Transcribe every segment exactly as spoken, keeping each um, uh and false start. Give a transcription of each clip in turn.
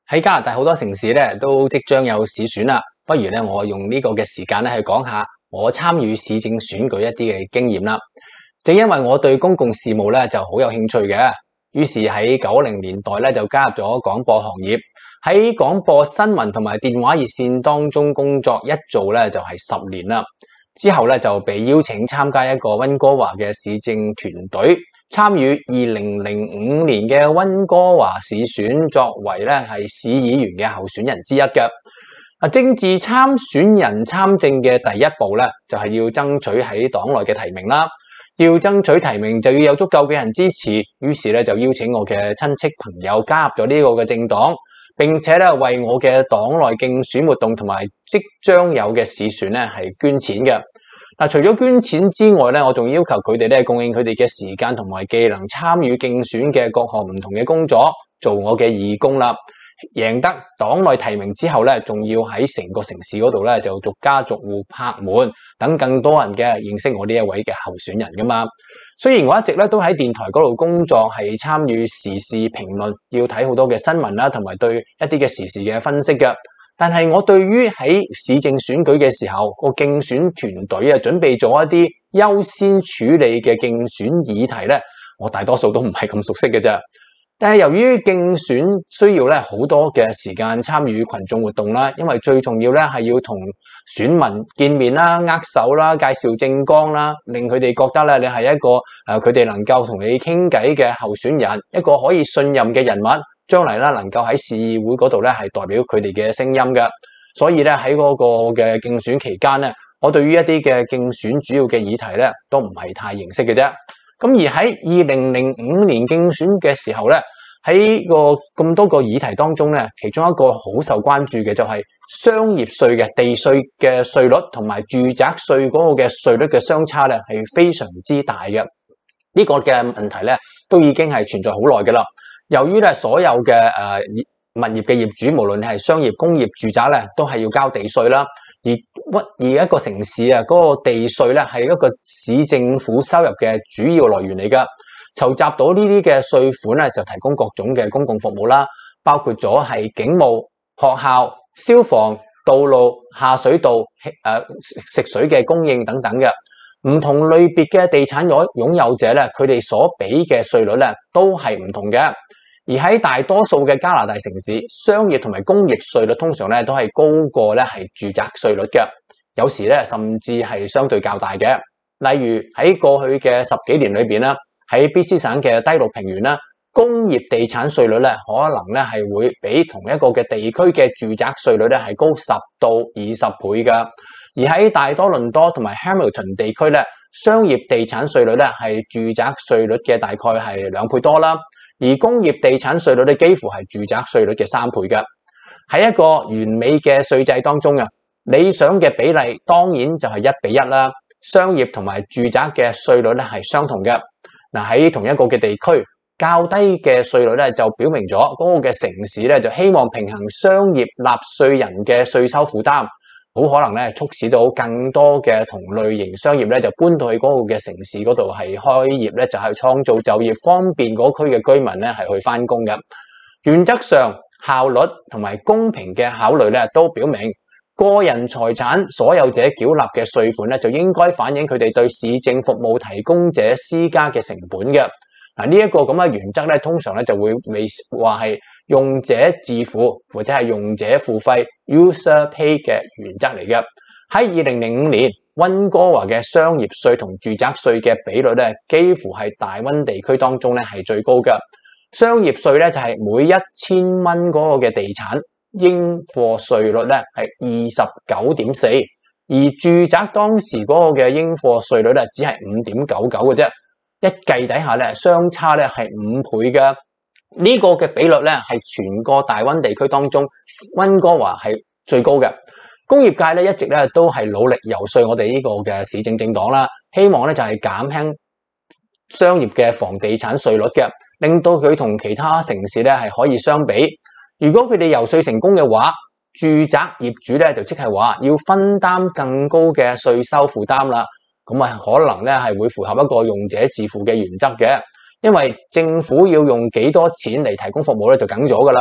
喺加拿大好多城市咧都即將有市選啦，不如咧我用呢個嘅時間咧去講下我參與市政選舉一啲嘅經驗啦。正因為我對公共事務咧就好有興趣嘅，於是喺九零年代咧就加入咗廣播行業，喺廣播新聞同埋電話熱線當中工作，一做咧就係十年啦。之後咧就被邀請參加一個溫哥華嘅市政團隊，參與二零零五年嘅溫哥華市選，作為咧係市議員嘅候選人之一嘅。啊，政治參選人參政嘅第一步咧，就係要爭取喺黨內嘅提名啦。要爭取提名就要有足夠嘅人支持，於是咧就邀請我嘅親戚朋友加入咗呢個嘅政黨，並且咧為我嘅黨內競選活動同埋即將有嘅市選咧係捐錢嘅。嗱，除咗捐錢之外咧，我仲要求佢哋咧供應佢哋嘅時間同埋技能，參與競選嘅各項唔同嘅工作，做我嘅義工啦。贏得黨內提名之後咧，仲要喺成個城市嗰度咧就逐家逐戶拍門，等更多人嘅認識我呢一位嘅候選人噶嘛。雖然我一直咧都喺電台嗰度工作，係參與時事評論，要睇好多嘅新聞啦，同埋對一啲嘅時事嘅分析嘅。但係我對於喺市政選舉嘅時候，個競選團隊啊準備咗一啲優先處理嘅競選議題咧，我大多數都唔係咁熟悉嘅啫。但係由於競選需要咧好多嘅時間參與群眾活動啦，因為最重要咧係要同選民見面啦、握手啦、介紹政綱啦，令佢哋覺得咧你係一個誒佢哋能夠同你傾偈嘅候選人，一個可以信任嘅人物，將來咧能夠喺市議會嗰度咧係代表佢哋嘅聲音嘅。所以咧喺嗰個嘅競選期間咧，我對於一啲嘅競選主要嘅議題咧都唔係太認識嘅啫。咁而喺二零零五年競選嘅時候咧，喺個咁多個議題當中咧，其中一個好受關注嘅就係商業稅嘅地稅嘅稅率同埋住宅稅嗰個嘅稅率嘅相差咧係非常之大嘅。呢個嘅問題咧都已經係存在好耐㗎啦。由於咧所有嘅誒物業嘅業主，無論你係商業、工業、住宅咧，都係要交地稅啦。而而一個城市啊，嗰個地稅咧係一個市政府收入嘅主要來源嚟噶。籌集到呢啲嘅稅款咧，就提供各種嘅公共服務啦，包括咗係警務、學校、消防、道路、下水道、誒食水嘅供應等等嘅。唔同類別嘅地產擁擁有者咧，佢哋所俾嘅稅率咧都係唔同嘅。而喺大多數嘅加拿大城市，商業同埋工業稅率通常咧都係高過咧係住宅稅率嘅，有時咧甚至係相對較大嘅。例如喺過去嘅十幾年裏邊啦，喺 B C 省嘅低陸平原啦，工業地產稅率咧可能咧係會比同一個嘅地區嘅住宅稅率咧係高十到二十倍噶。而喺大多倫多同埋 Hamilton 地區咧，商業地產稅率咧係住宅稅率嘅大概係兩倍多啦。而工業地產稅率咧幾乎係住宅稅率嘅三倍嘅。喺一個完美嘅稅制當中啊，理想嘅比例當然就係一比一啦。商業同埋住宅嘅稅率咧係相同嘅。嗱，喺同一個嘅地區，較低嘅稅率咧就表明咗嗰個嘅城市咧就希望平衡商業納稅人嘅稅收負擔，好可能咧促使到更多嘅同類型商業咧就搬到去嗰個嘅城市嗰度係開業咧，就係創造就業，方便嗰區嘅居民咧係去返工嘅。原則上，效率同埋公平嘅考慮咧都表明，個人財產所有者繳納嘅稅款咧就應該反映佢哋對市政服務提供者施加嘅成本嘅。嗱，呢一個咁嘅原則咧，通常咧就會未話係用者自付或者係用者付費 user pay 嘅原則嚟嘅。喺二零零五年，溫哥華嘅商業稅同住宅稅嘅比率咧，幾乎係大溫地區當中咧係最高嘅。商業稅咧就係每一千蚊嗰個嘅地產應課稅率咧係二十九點四，而住宅當時嗰個嘅應課稅率咧只係五點九九嘅啫。一計底下咧，相差咧係五倍嘅。呢個嘅比率咧係全個大溫地區當中，溫哥華係最高嘅。工業界咧一直咧都係努力游說我哋呢個嘅市政政黨啦，希望咧就係減輕商業嘅房地產稅率嘅，令到佢同其他城市咧係可以相比。如果佢哋游說成功嘅話，住宅業主咧就即係話要分擔更高嘅稅收負擔啦。咁啊，可能咧係會符合一個用者自付嘅原則嘅，因為政府要用幾多錢嚟提供服務咧就梗咗噶啦。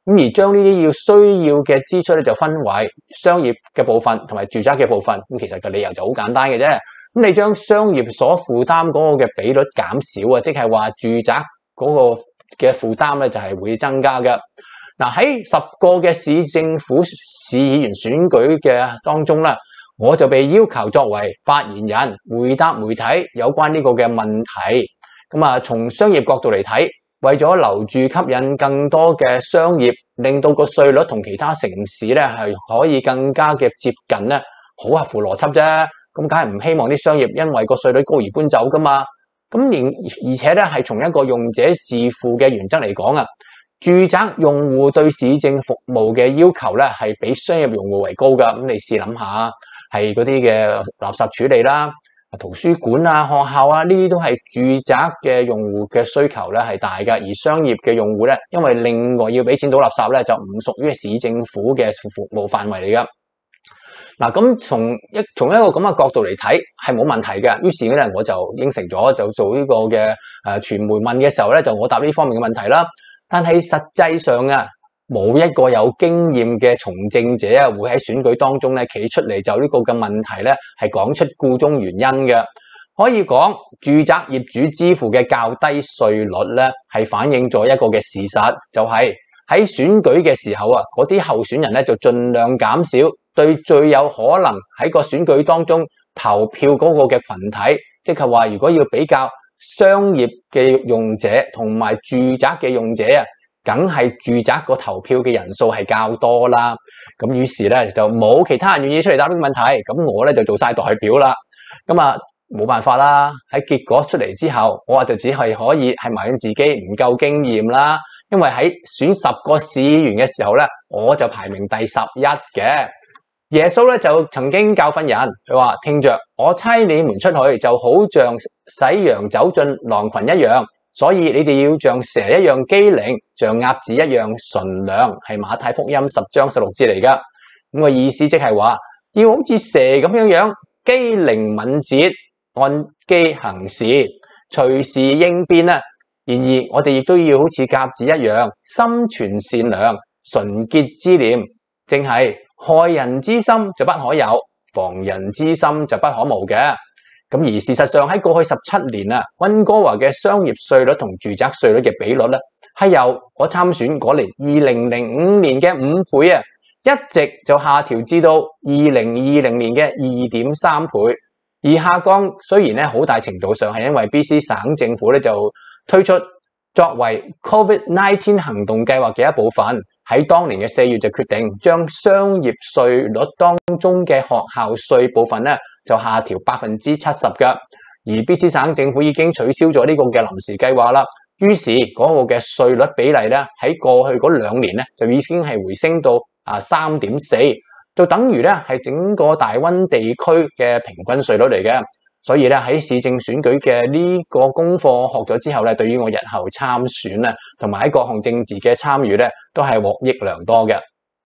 咁而將呢啲要需要嘅支出咧就分為商業嘅部分同埋住宅嘅部分。咁其實個理由就好簡單嘅啫。咁你將商業所負擔嗰個嘅比率減少啊，即係話住宅嗰個嘅負擔咧就係會增加嘅。嗱，喺十個嘅市政府市議員選舉嘅當中咧，我就被要求作為發言人回答媒體有關呢個嘅問題。咁啊，從商業角度嚟睇，為咗留住吸引更多嘅商業，令到個稅率同其他城市咧係可以更加嘅接近咧，好合乎邏輯啫。咁梗係唔希望啲商業因為個稅率高而搬走噶嘛。咁而而且咧係從一個用者自負嘅原則嚟講啊。住宅用戶對市政服務嘅要求咧，係比商業用戶為高噶。咁你試諗下，係嗰啲嘅垃圾處理啦、圖書館啊、學校啊，呢啲都係住宅嘅用戶嘅需求咧係大噶。而商業嘅用戶咧，因為另外要俾錢倒垃圾咧，就唔屬於市政府嘅服務範圍嚟噶。嗱，咁從一從一個咁嘅角度嚟睇，係冇問題嘅。於是咧，我就應承咗，就做呢個嘅誒傳媒問嘅時候咧，就我答呢方面嘅問題啦。但係實際上啊，冇一個有經驗嘅從政者啊，會喺選舉當中咧企出嚟就呢個嘅問題咧，係講出箇中原因嘅。可以講，住宅業主支付嘅較低稅率咧，係反映咗一個嘅事實，就係喺選舉嘅時候啊，嗰啲候選人咧就盡量減少對最有可能喺個選舉當中投票嗰個嘅群體，即係話如果要比較商業嘅用者同埋住宅嘅用者啊，梗係住宅個投票嘅人數係較多啦。咁於是咧就冇其他人願意出嚟答呢個問題，咁我咧就做晒代表啦。咁啊冇辦法啦，喺結果出嚟之後，我話就只係可以係埋怨自己唔夠經驗啦。因為喺選十個市議員嘅時候咧，我就排名第十一嘅。耶穌咧就曾經教訓人，佢話：聽着，我差你們出去，就好像使羊走進狼群一樣，所以你哋要像蛇一樣機靈，像鴨子一樣純良，係馬太福音十章十六節嚟噶。咁個意思即係話，要好似蛇咁樣樣，機靈敏捷，按機行事，隨時應變啊。然而，我哋亦都要好似鴿子一樣，心存善良、純潔之念，正係害人之心就不可有，防人之心就不可無嘅。咁而事實上喺過去十七年啊，溫哥華嘅商業稅率同住宅稅率嘅比率咧，係由我參選嗰年二零零五年嘅五倍啊，一直就下調至到二零二零年嘅二點三倍。而下降雖然咧好大程度上係因為 B C 省政府咧就推出作為 COVID 十九 行動計劃嘅一部分，喺當年嘅四月就決定將商業稅率當中嘅學校稅部分咧就下調百分之七十嘅。而 B C 省政府已經取消咗呢個嘅臨時計劃啦，於是嗰個嘅稅率比例咧喺過去嗰兩年咧就已經係回升到啊三點四，就等於咧係整個大溫地區嘅平均稅率嚟嘅。所以咧喺市政選舉嘅呢個功課學咗之後咧，對於我日後參選啊，同埋喺各項政治嘅參與咧，都係獲益良多嘅。